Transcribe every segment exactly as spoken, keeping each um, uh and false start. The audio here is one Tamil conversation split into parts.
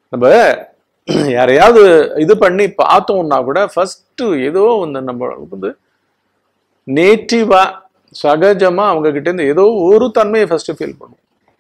நம்ம யாரையாவது இது பண்ணி பார்த்தோம்னா கூட ஃபர்ஸ்ட் ஏதோ ஒன்று நம்ம வந்து நேட்டிவா சகஜமா அவங்க கிட்ட இருந்து ஏதோ ஒரு தன்மையை ஃபர்ஸ்ட் ஃபீல் பண்ணுவோம்.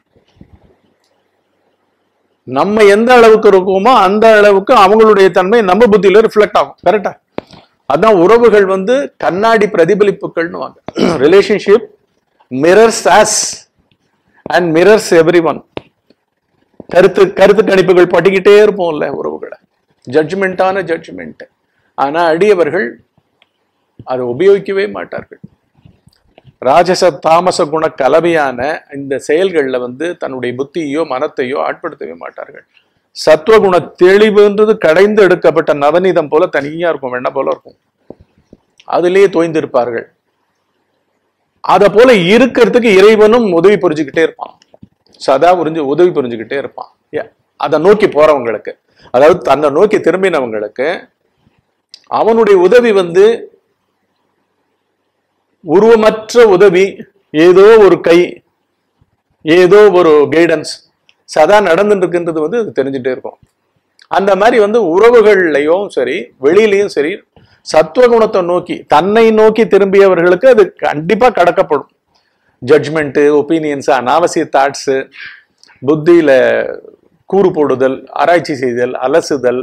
நம்ம எந்த அளவுக்கு இருக்கோமோ அந்த அளவுக்கு அவங்களுடைய தன்மை நம்ம புத்தியில ரிஃப்ளெக்ட் ஆகும். கரெக்டா? அதான் உறவுகள் வந்து கண்ணாடி பிரதிபலிப்புகள்னு வாங்க. Relationship mirrors us and mirrors everyone. கருத்து கருத்து கணிப்புகள் படிக்கிட்டே இருப்போம்ல உறவுகளை, ஜட்ஜ்மெண்டான ஜட்ஜ்மெண்ட். ஆனா அடியவர்கள் அதை உபயோகிக்கவே மாட்டார்கள். ராஜச தாமச குண கலவையான இந்த செயல்கள்ல வந்து தன்னுடைய புத்தியோ மனத்தையோ ஆட்படுத்தவே மாட்டார்கள். சத்துவகுண தெளிவுன்றது கடைந்து எடுக்கப்பட்ட நவநீதம் போல தனியா இருக்கும், வெண்ண போல இருக்கும். அதிலேயே தோய்ந்திருப்பார்கள். அத போல இருக்கிறதுக்கு இறைவனும் உதவி புரிஞ்சுக்கிட்டே இருப்பான், சதா புரிஞ்சு உதவி புரிஞ்சுக்கிட்டே இருப்பான். அதை நோக்கி போறவங்களுக்கு, அதாவது தன்னை நோக்கி திரும்பினவங்களுக்கு அவனுடைய உதவி வந்து உருவமற்ற உதவி, ஏதோ ஒரு கை, ஏதோ ஒரு கைடன்ஸ் சதா நடந்துட்டு இருக்குன்றது வந்து அது தெரிஞ்சுட்டே இருக்கும். அந்த மாதிரி வந்து உறவுகள்லையும் சரி வெளியிலையும் சரி சத்துவகுணத்தை நோக்கி தன்னை நோக்கி திரும்பியவர்களுக்கு அது கண்டிப்பா கடக்கப்படும். ஜட்ஜ்மெண்ட், ஒப்பீனியன்ஸ், அனாவசிய தாட்ஸ், புத்தியில கூறு போடுதல், ஆராய்ச்சி செய்தல், அலசுதல்.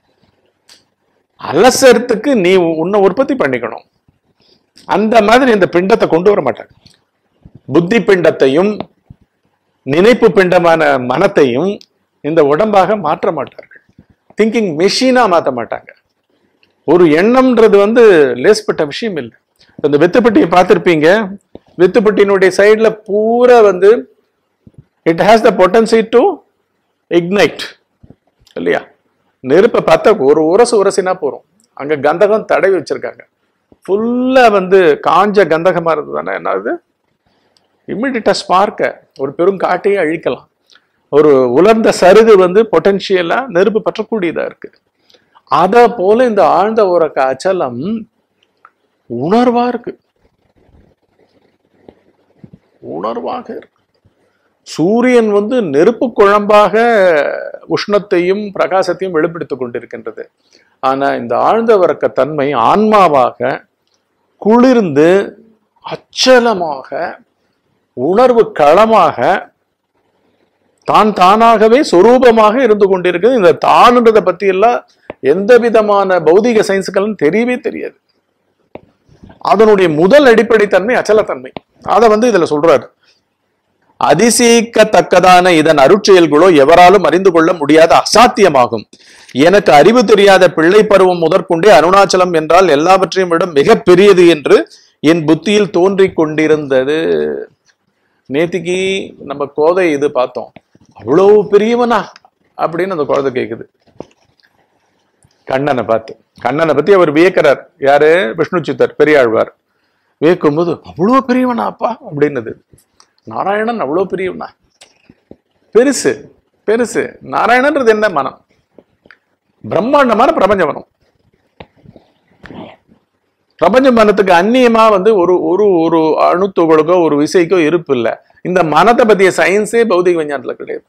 அலசறதுக்கு நீ உன்னை உற்பத்தி பண்ணிக்கணும். அந்த மாதிரி இந்த பிண்டத்தை கொண்டு வர மாட்டாங்க. புத்தி பிண்டத்தையும் நினைப்பு பிண்டமான மனத்தையும் இந்த உடம்பாக மாற்ற மாட்டார்கள். திங்கிங் மெஷினா மாற்ற மாட்டாங்க. ஒரு எண்ணம்ன்றது வந்து லேஸ்பட்ட விஷயம் இல்லை. இந்த வெத்துப்பட்டியை பார்த்திருப்பீங்க. வெத்துப்பட்டியினுடைய சைட்ல பூரா வந்து it has the potency to ignite இல்லையா? நெருப்பை பார்த்தா ஒரு உரசு உரசினா போறோம். அங்க கந்தகம் தடவி வச்சிருக்காங்க. ஃபுல்லா வந்து காஞ்ச கந்தகமா இருந்ததுன்னா என்ன ஆகுது? இம்மிடியட்டா ஸ்பார்க்க ஒரு பெரும் காட்டையே அழிக்கலாம். ஒரு உலர்ந்த சருகு வந்து பொட்டன்ஷியலா நெருப்பு பற்றக்கூடியதா இருக்கு. அத போல இந்த ஆழ்ந்த உறக்க அச்சலம் உணர்வா இருக்கு, உணர்வாக இருக்கு. சூரியன் வந்து நெருப்பு குழம்பாக உஷ்ணத்தையும் பிரகாசத்தையும் வெளிப்படுத்திக் கொண்டிருக்கின்றது. ஆனா இந்த ஆழ்ந்த உறக்க தன்மை ஆன்மாவாக குளிர்ந்து அச்சலமாக உணர்வு களமாக தான் தானாகவே சொரூபமாக இருந்து கொண்டிருக்குது. இந்த தான்ன்றதை பத்தி எல்லாம் எந்த விதமான பௌதிக சயின்ஸுக்கெல்லாம் தெரியவே தெரியாது. அதனுடைய முதல் அடிப்படை தன்மை அச்சலத்தன்மை. அதை வந்து இதுல சொல்றாரு. அதிசயிக்கத்தக்கதான இதன் அருட்செயல்களோ எவராலும் அறிந்து கொள்ள முடியாத அசாத்தியமாகும். எனக்கு அறிவு தெரியாத பிள்ளை பருவம் முதற்கொண்டே அருணாச்சலம் என்றால் எல்லாவற்றையும் விட மிக பெரியது என்று என் புத்தியில் தோன்றி கொண்டிருந்தது. நேத்திக்கு நம்ம கோதை இது பார்த்தோம். அவ்வளவு பெரியவனா அப்படின்னு அந்த குழந்தை கேக்குது கண்ணனை பார்த்து. கண்ணனை பத்தி அவர் வியக்கிறார். யாரு? விஷ்ணு சித்தர் பெரியாழ்வார். வியக்கும் போது அவ்வளவு பெரியவனா அப்பா அப்படின்னது. நாராயணன் அவ்வளவு பெரியவனா? பெருசு பெருசு. நாராயணன்றது என்ன? மனம், பிரம்மாண்டமான பிரபஞ்ச மனம். பிரபஞ்ச மனத்துக்கு அந்நியமா வந்து ஒரு ஒரு ஒரு அணுத்துகளுக்கோ ஒரு விசைக்கோ இருப்பு இல்லை. இந்த மனத்தை பத்திய சயின்ஸே பௌதிக விஞ்ஞானத்துல கிடையாது.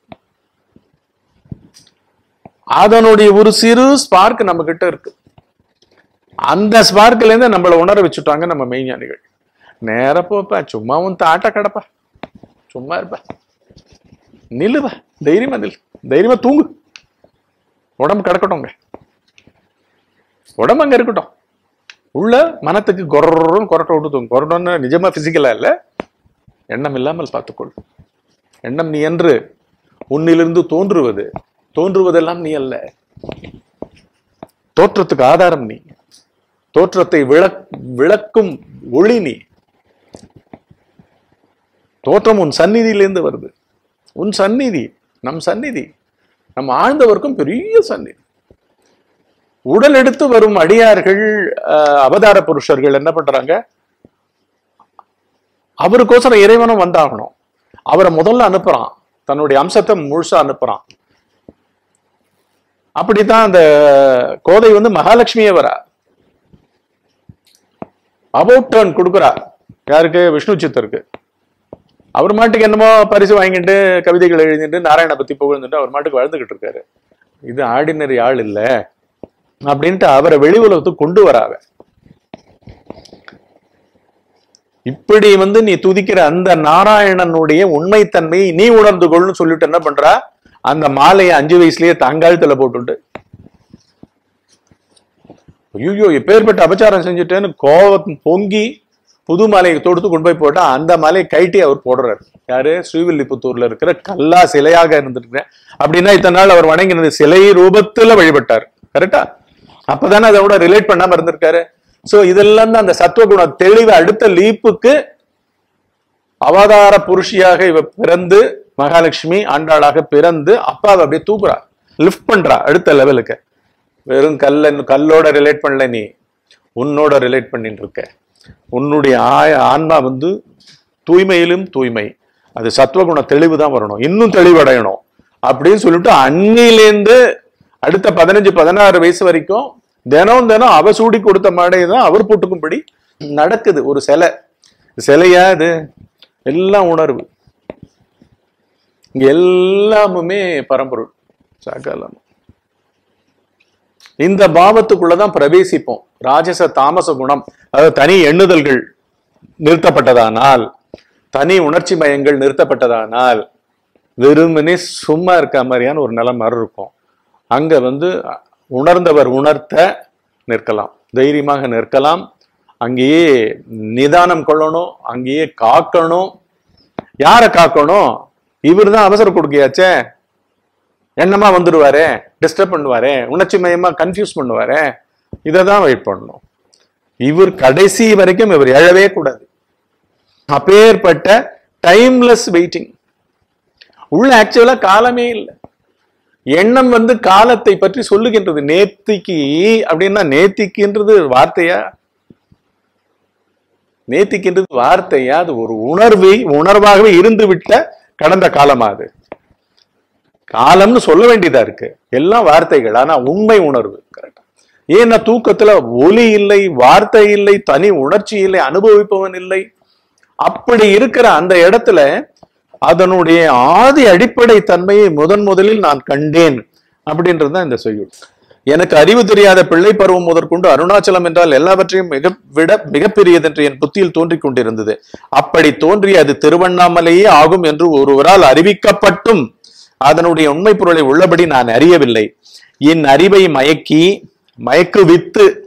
அதனுடைய ஒரு சிறு ஸ்பார்க் நம்ம கிட்ட இருக்கு. அந்த ஸ்பார்க்ல இருந்து நம்மளை உணர வச்சுட்டாங்க நம்ம மெய்ஞானிகள். நேர போப்பா, சும்மா உன் தாட்ட கடப்பா, சும்மா இருப்பா, நில்லுவா, தைரியமா நில், தைரியமா தூங்கு, உடம்பு கிடக்கட்டும், உடம்பு அங்க இருக்கட்டும். உள்ள மனத்துக்கு கொரன்னு கொரட்டை விட்டு தூங்கு. கொரட்டோன்னு நிஜமா பிசிக்கலா இல்ல, எண்ணம் இல்லாமல் பார்த்துக்கொள். எண்ணம் நீ என்று உன்னிலிருந்து தோன்றுவது, தோன்றுவதெல்லாம் நீ அல்ல. தோற்றத்துக்கு ஆதாரம் நீ, தோற்றத்தை விளக் விளக்கும் ஒளி நீ. தோற்றம் உன் சந்நிதியிலிருந்து வருது. உன் சந்நிதி நம் சந்நிதி, நம் ஆழ்ந்தவர்க்கும் பெரிய சந்நிதி. உடல் எடுத்து வரும் அடியார்கள், அவதார புருஷர்கள் என்ன பண்றாங்க? அவருக்கோசரம் இறைவனும் வந்தாகணும். அவரை முதல்ல அனுப்புறான், தன்னுடைய அம்சத்தை முழுசா அனுப்புறான். அப்படித்தான் அந்த கோதை வந்து மகாலட்சுமியே வரா, அபவுட் டர்ன் கொடுக்குறா. யாருக்கு? விஷ்ணு சித்தருக்கு. அவர் மாட்டுக்கு என்னமோ பரிசு வாங்கிட்டு கவிதைகள் எழுதிட்டு நாராயண பத்தி புகழ்ந்துட்டு அவர் மாட்டுக்கு வாழ்ந்துகிட்டு இருக்காரு. இது ஆர்டினரி ஆள் இல்ல அப்படின்ட்டு அவரை வெளி உலகத்துக்கு கொண்டு வராவ. இப்படி வந்து நீ துதிக்கிற அந்த நாராயணனுடைய உண்மைத்தன்மையை நீ உணர்ந்து கொள்ளுன்னு சொல்லிட்டு என்ன பண்றா, அந்த மாலையை அஞ்சு வயசுலயே தங்காலத்துல போட்டுட்டு ஐயோ எப்பேற்பட்ட அபச்சாரம் செஞ்சுட்டேன்னு கோவம் பொங்கி புது மாலையை தொடுத்து கொண்டு போய் போட்டா அந்த மாலையை கைட்டி அவர் போடுறாரு. யாரு? ஸ்ரீவில்லிபுத்தூர்ல இருக்கிற கல்லா சிலையாக இருந்துட்டு. அப்படின்னா இத்தனை நாள் அவர் வணங்கினது சிலை ரூபத்துல வழிபட்டார். கரெக்டா? அப்பதானே அதோட ரிலேட் பண்ணாம இருந்திருக்காரு. சோ இதெல்லாம் தான் அந்த சத்துவகுண தெளிவு. அடுத்த லீப்புக்கு அவதார புருஷியாக இவ பிறந்து மகாலட்சுமி ஆண்டாளாக பிறந்து அப்பாவை அப்படியே தூக்குறா, லிஃப்ட் பண்றா அடுத்த லெவலுக்கு. வெறும் கல்ல கல்லோட ரிலேட் பண்ணல, நீ உன்னோட ரிலேட் பண்ணிட்டு இருக்க. உன்னுடைய ஆய ஆன்மா வந்து தூய்மையிலும் தூய்மை, அது சத்துவகுண தெளிவு தான் வரணும், இன்னும் தெளிவடையணும் அப்படின்னு சொல்லிட்டு அன்னிலேருந்து அடுத்த பதினஞ்சு பதினாறு வயசு வரைக்கும் தினம் தினம் அவ சூடி கொடுத்த மாடையை தான் அவர் போட்டுக்கும்படி நடக்குது. ஒரு சிலை சிலையா இது எல்லாம் உணர்வு, இங்க எல்லாமுமே பரம்பொருள் சாக்காலம். இந்த பாவத்துக்குள்ளதான் பிரவேசிப்போம். ராஜச தாமச குணம், அதாவது தனி எண்ணுதல்கள் நிறுத்தப்பட்டதானால், தனி உணர்ச்சி மயங்கள் நிறுத்தப்பட்டதானால் வெறுமனே சும்மா இருக்க மாதிரியான ஒரு நிலை மாதிரி இருக்கும். அங்க வந்து உணர்ந்தவர் உணர்த்த நிற்கலாம், தைரியமாக நிற்கலாம். அங்கேயே நிதானம் கொள்ளணும், அங்கேயே காக்கணும். யாரை காக்கணும்? இவர் தான் அவசர கொடுக்கையாச்சே, என்னமா வந்துடுவாரே, டிஸ்டர்ப் பண்ணுவாரே, உணர்ச்சி மயமா கன்ஃபியூஸ் பண்ணுவாரே, இதை தான் வெயிட் பண்ணணும். இவர் கடைசி வரைக்கும் இவர் எழவே கூடாது. அப்பேற்பட்ட டைம்லெஸ் வெயிட்டிங் உள்ள ஆக்சுவலா காலமே இல்லை. எண்ணம் வந்து காலத்தை பற்றி சொல்லுகின்றது. நேத்திக்கு அப்படின்னா நேத்திக்குன்றது வார்த்தையா? நேத்திக்குன்றது வார்த்தையா? அது ஒரு உணர்வை உணர்வாகவே இருந்து விட்ட கடந்த காலமா? அது காலம்னு சொல்ல வேண்டியதா இருக்கு. எல்லாம் வார்த்தைகள், ஆனா உண்மை உணர்வு கரெக்டா. ஏன்னா தூக்கத்துல ஒலி இல்லை, வார்த்தை இல்லை, தனி உணர்ச்சி இல்லை, அனுபவிப்பவன் இல்லை. அப்படி இருக்கிற அந்த இடத்துல அதனுடைய ஆதி அடிப்படை தன்மையை முதன் முதலில் நான் கண்டேன் அப்படின்றதுதான் இந்த செய்யுள். எனக்கு அறிவு தெரியாத பிள்ளை பருவம் முதற்கொண்டு அருணாச்சலம் என்றால் எல்லாவற்றையும் மிக விட மிகப்பெரியது என்று என் புத்தியில் தோன்றிக் கொண்டிருந்தது. அப்படி தோன்றி அது திருவண்ணாமலையே ஆகும் என்று ஒருவரால் அறிவிக்கப்பட்டும் அதனுடைய உண்மை பொருளை உள்ளபடி நான் அறியவில்லை. என் அறிவை மயக்கி மயக்கு வித்து